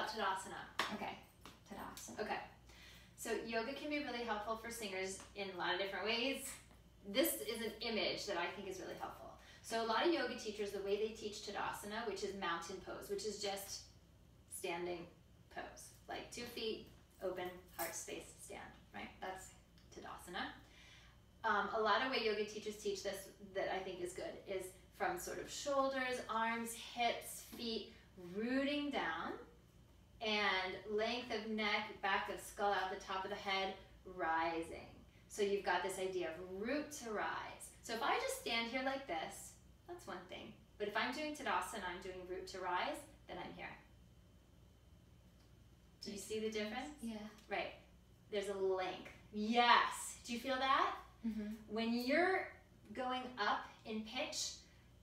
Tadasana. Okay. Tadasana. Okay. So yoga can be really helpful for singers in a lot of different ways. This is an image that I think is really helpful. So a lot of yoga teachers, the way they teach Tadasana, which is mountain pose, which is just standing pose, like 2 feet, open, heart space, stand, right? That's Tadasana. A lot of way yoga teachers teach this that I think is good is from sort of shoulders, arms, hips, feet, rooting down, and length of neck, back of skull, out the top of the head, rising. So you've got this idea of root to rise. So if I just stand here like this, that's one thing. But if I'm doing Tadasana, I'm doing root to rise, then I'm here. Do you see the difference? Yeah. Right. There's a length. Yes. Do you feel that? Mm-hmm. When you're going up in pitch,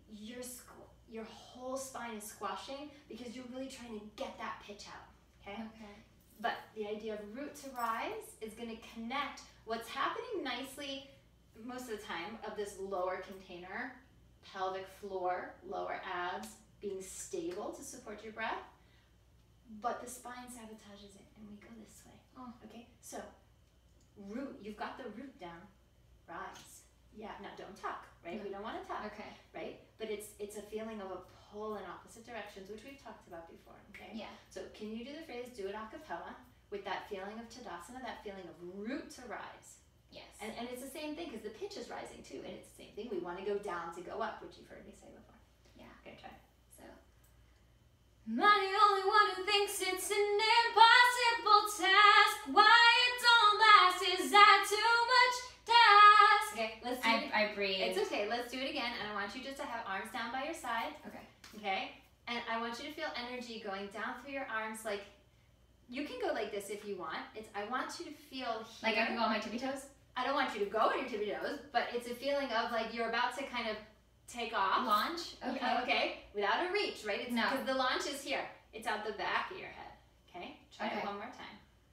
your whole spine is squashing because you're really trying to get that pitch out. Okay? Okay. But the idea of root to rise is going to connect what's happening nicely most of the time of this lower container, pelvic floor, lower abs, being stable to support your breath, but the spine sabotages it and we go this way. Oh. Okay, so root, you've got the root down, rise. Yeah, now don't tuck, right? No. We don't want to tuck, Okay. right? But it's a feeling of a pull in opposite directions, which we've talked about before, okay? Yeah. So can you do the phrase, do it a cappella, with that feeling of Tadasana, that feeling of root to rise? Yes. And it's the same thing because the pitch is rising too, and it's the same thing. We want to go down to go up, which you've heard me say before. Yeah. Okay, try. So. Am I the only one who thinks it's an impossible task? Why it don't last? Is that too much to ask? Okay, let's do it. I breathe. It's okay. Let's do it again, and I want you just to have arms down by your side. Okay. Okay, and I want you to feel energy going down through your arms. Like you can go like this if you want. I want you to feel here. Like I can go on my tippy toes? I don't want you to go on your tippy toes, but it's a feeling of like you're about to kind of take off. Launch? Okay. Yeah, okay, without a reach, right? It's No. because the launch is here. It's out the back of your head. Okay? Try Okay. it one more time.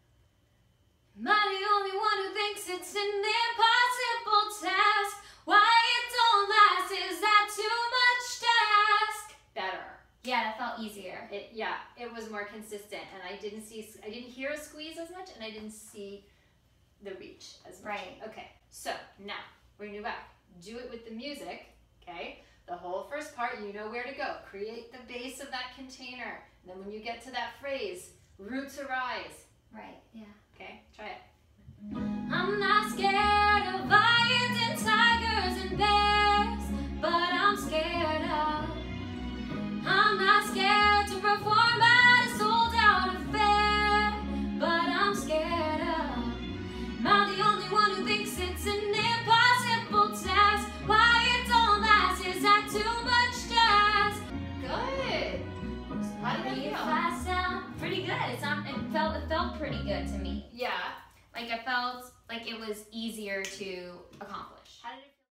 Am I the only one who thinks it's an impossible task? Why it don't last? Is that too much to ask? Better. Yeah, that felt easier. It was more consistent, and I didn't hear a squeeze as much, and I didn't see the reach as much. Right. Okay, so now we're gonna go back. Do it with the music, okay? The whole first part, you know where to go. Create the base of that container. And then when you get to that phrase, root to rise. Right, yeah. Okay, try it. I'm not scared of lions and tigers and bears, but I'm scared of. I'm not scared to perform at a sold-out affair, but I'm scared of. Am I the only one who thinks it's an impossible task? Why it don't last? Is that too much to ask? Good. How did that If feel? I sound pretty good. It felt pretty good to me. Yeah. Like I felt like it was easier to accomplish. How did it feel?